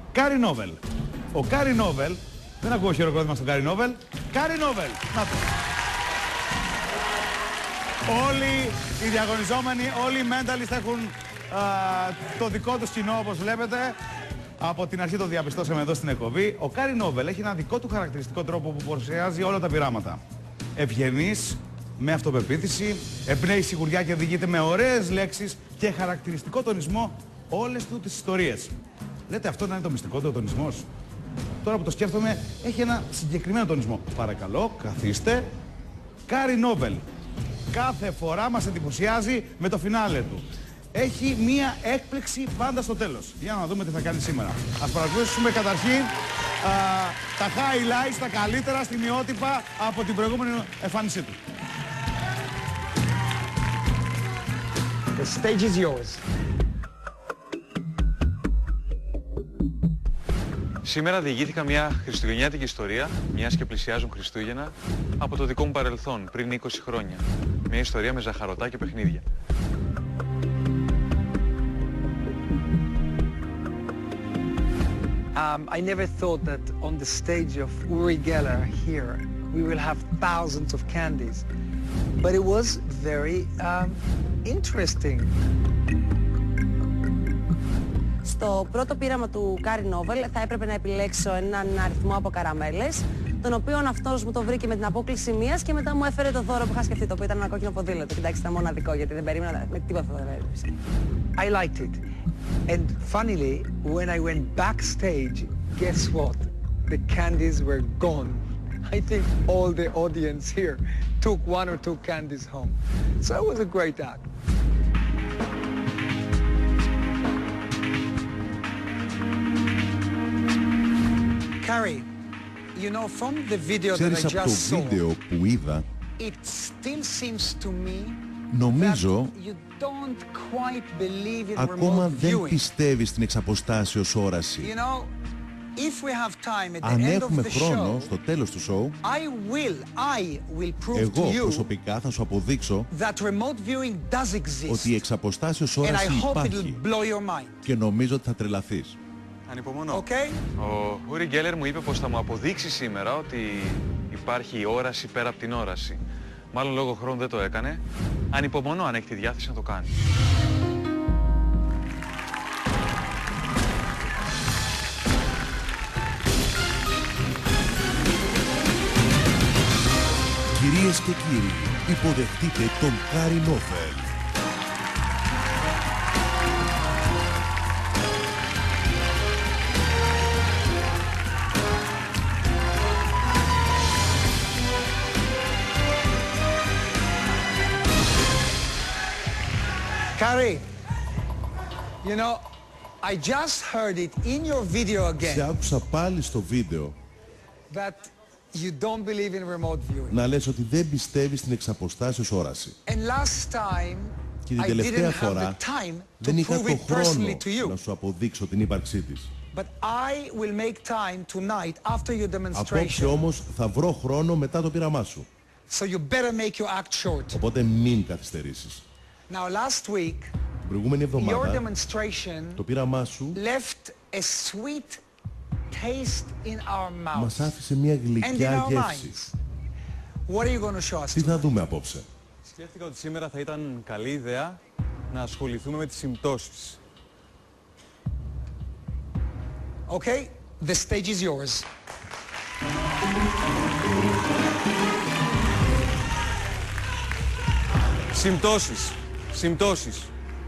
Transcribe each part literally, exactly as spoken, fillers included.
Κάρι Νόβελ. Ο Κάρι Νόβελ, δεν ακούω χειροκρότημα στον Κάρι Νόβελ. Κάρι Νόβελ. Να το. Όλοι οι διαγωνιζόμενοι, όλοι οι mentalist έχουν α, το δικό τους κοινό, όπως βλέπετε. Από την αρχή το διαπιστώσαμε εδώ στην εκπομπή. Ο Κάρι Νόβελ έχει ένα δικό του χαρακτηριστικό τρόπο που παρουσιάζει όλα τα πειράματα. Ευγενής, με αυτοπεποίθηση, εμπνέει σιγουριά και διηγείται με ωραίες λέξεις και χαρακτηριστικό τονισμό όλες του τις ιστορίες. Λέτε αυτό να είναι το μυστικό του ο τονισμός? Τώρα που το σκέφτομαι, έχει ένα συγκεκριμένο τονισμό. Παρακαλώ, καθίστε. Κάρι Νόβελ. Κάθε φορά μας εντυπωσιάζει με το φινάλε του. Έχει μία έκπληξη πάντα στο τέλος. Για να δούμε τι θα κάνει σήμερα. Ας παρακολουθήσουμε καταρχήν α, τα highlights, τα καλύτερα στιγμιότυπα από την προηγούμενη εμφάνισή του. The stage is yours. Σήμερα διηγήθηκα μια χριστουγεννιάτικη ιστορία, μιας και πλησιάζουν Χριστούγεννα, από το δικό μου παρελθόν, πριν είκοσι χρόνια. Μια ιστορία με ζαχαρωτά και παιχνίδια. Um, I never thought that on the stage of Uri Geller here, we will have thousands of candies. But it was very um, interesting. Στο πρώτο πείραμα του Κάρι Νόβελ θα έπρεπε να επιλέξω έναν αριθμό από καραμέλες, τον οποίον αυτός μου το βρήκε με την απόκληση μίας και μετά μου έφερε το δώρο που είχα σκεφτεί, το οποίο ήταν ένα κόκκινο ποδήλατο. Κοιτάξτε, ήταν μοναδικό γιατί δεν περίμενα με τίποτα θα το έπρεπε. I liked it. And funnily, when I went backstage, guess what? The candies were gone. I think all the audience here took one or two candies home. So it was a great act. Carrie, you know, from the video that I just saw, που είδα, it still seems to me νομίζω that you don't quite believe in ακόμα remote δεν viewing. πιστεύει στην εξαποστάσεως όραση. You know, if we have time at the Αν end έχουμε of the χρόνο, show, στο τέλος του σοου, I will, I will prove εγώ to you προσωπικά θα σου αποδείξω that remote viewing does exist. ότι η εξαποστάσεως And όραση I hope it υπάρχει will blow your mind. και νομίζω ότι θα τρελαθείς. Ανυπομονώ. Okay? Ο Ουρι Γκέλερ μου είπε πως θα μου αποδείξει σήμερα ότι υπάρχει όραση πέρα από την όραση. Μάλλον λόγω χρόνου δεν το έκανε. Ανυπομονώ αν έχει τη διάθεση να το κάνει. Κυρίες και κύριοι, υποδεχτείτε τον Κάρι Νόβελ. Carrie, you know, I just heard it in your video Σε again άκουσα πάλι στο βίντεο that you don't believe in remote viewing. να λες ότι δεν πιστεύεις στην εξαποστάσεως όραση. And last time, Και την I τελευταία didn't have φορά the time to δεν είχα prove το it personally χρόνο to you. να σου αποδείξω την ύπαρξή της. But I will make time tonight after your Απόψε demonstration. όμως θα βρω χρόνο μετά το πείραμά σου. So you better make your act short. Οπότε μην καθυστερήσεις. Now last week, Την προηγούμενη your εβδομάδα demonstration το πείραμά σου left a sweet taste in our mouths μας άφησε μια and in γλυκιά our γεύση. minds. What are you going to show us Τι tonight? θα δούμε απόψε? Σκέφτηκα ότι σήμερα θα ήταν καλή ιδέα να ασχοληθούμε με τις συμπτώσεις. Okay, the stage is yours. Συμπτώσεις. Συμπτώσεις.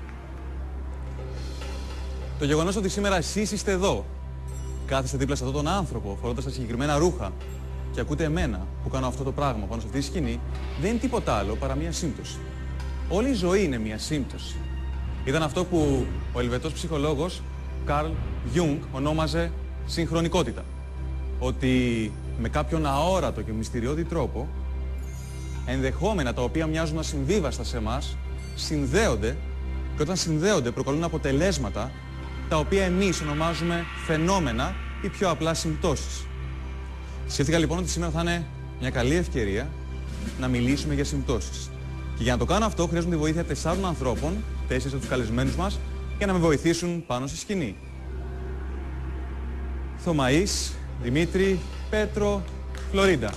Το γεγονός ότι σήμερα εσείς είστε εδώ, κάθεστε δίπλα σε αυτόν τον άνθρωπο, φορώντας τα συγκεκριμένα ρούχα και ακούτε εμένα που κάνω αυτό το πράγμα πάνω σε αυτή τη σκηνή, δεν είναι τίποτα άλλο παρά μια σύμπτωση. Όλη η ζωή είναι μια σύμπτωση. Ήταν αυτό που ο Ελβετός ψυχολόγος Καρλ Γιούγκ ονόμαζε συγχρονικότητα. Ότι με κάποιον αόρατο και μυστηριώδη τρόπο, ενδεχόμενα τα οποία μοιάζουν ασυμβίβαστα σε εμάς, συνδέονται και όταν συνδέονται προκαλούν αποτελέσματα τα οποία εμείς ονομάζουμε φαινόμενα ή πιο απλά συμπτώσεις. Σκέφτηκα λοιπόν ότι σήμερα θα είναι μια καλή ευκαιρία να μιλήσουμε για συμπτώσεις. Και για να το κάνω αυτό χρειάζομαι τη βοήθεια τεσσάρων ανθρώπων, τέσσερις από τους καλεσμένους μας, για να με βοηθήσουν πάνω στη σκηνή. Θωμαής, Δημήτρη, Πέτρο, Φλωρίντα.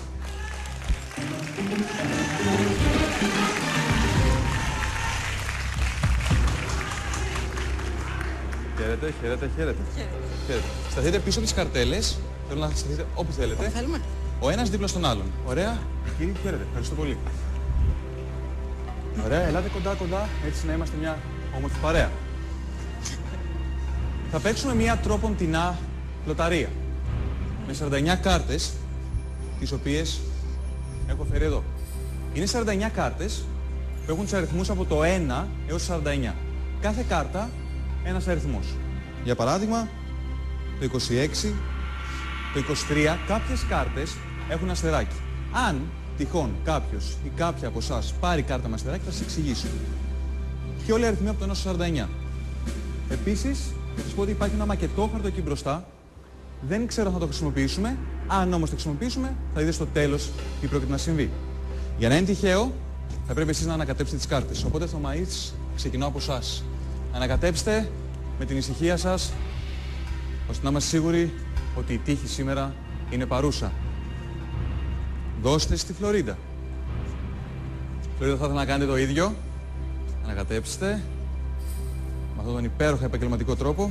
Χαίρετε, χαίρετε, χαίρετε. Χαίρετε. Σταθείτε πίσω από τις καρτέλες. Θέλω να σταθείτε όπου θέλετε. Θέλουμε. Ο ένας δίπλα στον άλλον. Ωραία. Κύριε, χαίρετε. Ευχαριστώ πολύ. Ωραία, ελάτε κοντά κοντά, έτσι να είμαστε μια όμορφη παρέα. Θα παίξουμε μια τρόπον τεινά λοταρία. Με σαράντα εννιά κάρτες, τις οποίες έχω φέρει εδώ. Είναι σαράντα εννιά κάρτες που έχουν τους αριθμούς από το ένα έως το σαράντα εννιά. Κάθε κάρτα ένας αριθμός. Για παράδειγμα, το είκοσι έξι, το είκοσι τρία, κάποιες κάρτες έχουν αστεράκι. Αν τυχόν κάποιος ή κάποια από εσάς πάρει κάρτα με αστεράκι, θα σας εξηγήσω. Και όλοι οι αριθμοί από το ένα στο σαράντα εννιά. Επίσης, θα σας πω ότι υπάρχει ένα μακετόχαρτο εκεί μπροστά. Δεν ξέρω αν θα το χρησιμοποιήσουμε. Αν όμως το χρησιμοποιήσουμε, θα δείτε στο τέλος τι πρόκειται να συμβεί. Για να είναι τυχαίο, θα πρέπει εσείς να ανακατέψετε τις κάρτες. Οπότε, Θωμαής, ξεκινάω από εσάς. Ανακατέψτε με την ησυχία σας, ώστε να είμαστε σίγουροι ότι η τύχη σήμερα είναι παρούσα. Δώστε στη Φλωρίντα. Φλωρίντα, θα ήθελα να κάνετε το ίδιο. Ανακατέψτε με αυτόν τον υπέροχο επαγγελματικό τρόπο.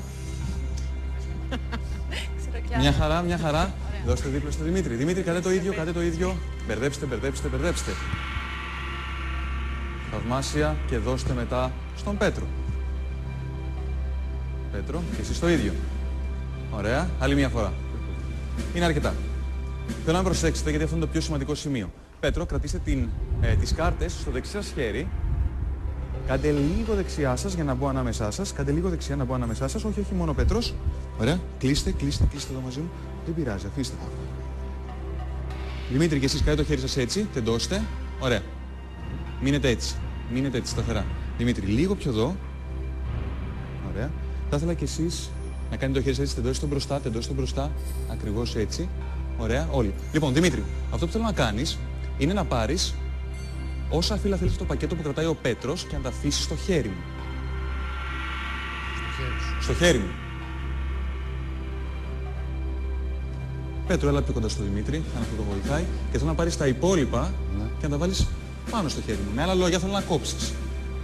Μια χαρά, μια χαρά. Δώστε δίπλα στο Δημήτρη. Δημήτρη, κάντε το ίδιο, κάντε το ίδιο. Μπερδέψτε, μπερδέψτε, μπερδέψτε. Θαυμάσια, και δώστε μετά στον Πέτρο. Πέτρο, και εσείς το ίδιο. Ωραία, άλλη μια φορά. Είναι αρκετά. Θέλω να προσέξετε, γιατί αυτό είναι το πιο σημαντικό σημείο. Πέτρο, κρατήστε την, ε, τις κάρτες στο δεξί σας χέρι. Κάντε λίγο δεξιά σας για να μπω ανάμεσά σας. Κάντε λίγο δεξιά να μπω ανάμεσά σας. Όχι, όχι, μόνο ο Πέτρος. Ωραία. Κλείστε, κλείστε, κλείστε εδώ μαζί μου. Δεν πειράζει, αφήστε τα. Δημήτρη, και εσείς κάντε το χέρι σας έτσι. Τεντώστε. Ωραία. Μείνετε έτσι. Μείνετε έτσι σταθερά. Δημήτρη, λίγο πιο εδώ. Ωραία. Θα ήθελα και εσείς να κάνετε το χέρι σας έτσι. Τεντώστε τον μπροστά, τεντώστε τον μπροστά. Ακριβώς έτσι. Ωραία, όλοι. Λοιπόν, Δημήτρη, αυτό που θέλω να κάνεις είναι να πάρεις όσα φύλλα θέλεις στο πακέτο που κρατάει ο Πέτρος και να τα αφήσεις στο χέρι μου. Στο χέρι σου. Στο χέρι μου. Πέτρο, έλα πιο κοντά στο Δημήτρη, αν αυτό το βοηθάει. Και θέλω να πάρεις τα υπόλοιπα, ναι, και να τα βάλεις πάνω στο χέρι μου. Με άλλα λόγια, θέλω να κόψεις.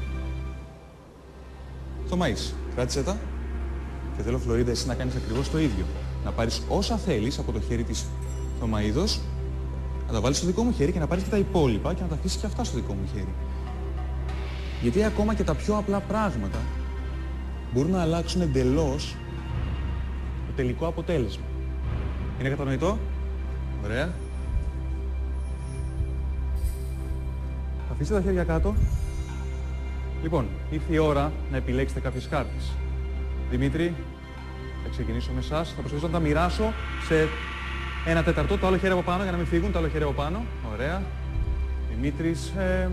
Θωμαής, κράτησε τα. Και θέλω, Φλωρίντα, εσύ να κάνεις ακριβώς το ίδιο. Να πάρεις όσα θέλεις από το χέρι της Θωμαΐδος, να τα βάλεις στο δικό μου χέρι και να πάρεις και τα υπόλοιπα και να τα αφήσεις και αυτά στο δικό μου χέρι. Γιατί ακόμα και τα πιο απλά πράγματα μπορούν να αλλάξουν εντελώς το τελικό αποτέλεσμα. Είναι κατανοητό? Ωραία. Αφήστε τα χέρια κάτω. Λοιπόν, ήρθε η ώρα να επιλέξετε κάποιες κάρτες. Δημήτρη, θα ξεκινήσω με εσάς. Θα προσπαθήσω να τα μοιράσω σε ένα τέταρτο. Το άλλο χέρι από πάνω για να μην φύγουν. Το άλλο χέρι από πάνω. Ωραία. Δημήτρης. Ε...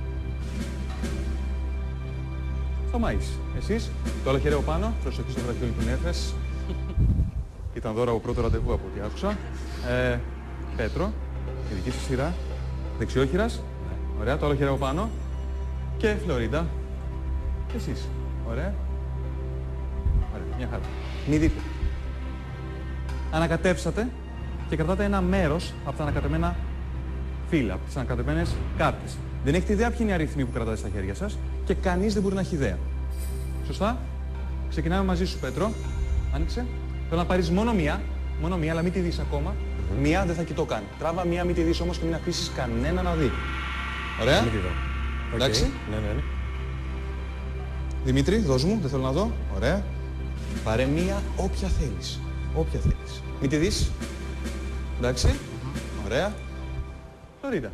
Θωμαής. Εσείς. Το άλλο χέρι από πάνω. Προσοχή στο βραχιόλι του Νέφες. Ήταν δώρα από πρώτο ραντεβού από ό,τι άκουσα. Ε... Πέτρο. Η δική σας σειρά. Δεξιόχειρας. Ωραία. Το άλλο χέρι από πάνω. Και Φλωρίντα. Εσείς. Ωραία. Ωραία. Μια χαρά. Μη δείτε. Ανακατέψατε και κρατάτε ένα μέρος από τα ανακατεμένα φύλλα, από τις ανακατεμένες κάρτες. Δεν έχετε ιδέα ποιοι είναι οι αριθμοί που κρατάτε στα χέρια σας και κανείς δεν μπορεί να έχει ιδέα. Σωστά? Ξεκινάμε μαζί σου, Πέτρο. Άνοιξε. Θέλω να πάρεις μόνο μία, μόνο μία, αλλά μην τη δεις ακόμα. Mm-hmm. Μία δεν θα κοιτώ καν. Τράβα μία, μην τη δεις όμως και μην αφήσεις κανένα να δει. Ωραία. Μην τη δω. Εντάξει. Okay. Ναι, ναι, ναι. Δημήτρη, δώσ' μου, δεν θέλω να δω. Ωραία. Πάρε μία όποια θέλεις. Όποια θέλεις. Μην τη δεις. Εντάξει. Mm-hmm. Ωραία. Φλωρίντα.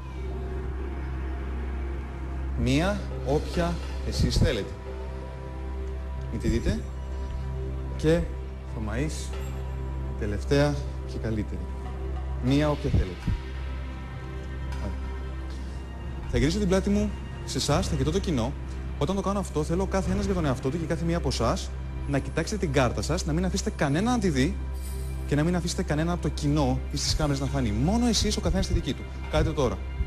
Μία όποια εσείς θέλετε. Μην τη δείτε. Και Θωμαής, τελευταία και καλύτερη. Μία όποια θέλετε. Άρα. Θα γυρίσω την πλάτη μου σε εσάς, θα κοιτώ το κοινό. Όταν το κάνω αυτό, θέλω κάθε ένας για τον εαυτό του και κάθε μία από εσάς να κοιτάξετε την κάρτα σας, να μην αφήσετε κανένα να τη δει και να μην αφήσετε κανένα από το κοινό ή στις κάμερες να φανεί. Μόνο εσείς ο καθένας τη δική του. Κάντε το τώρα.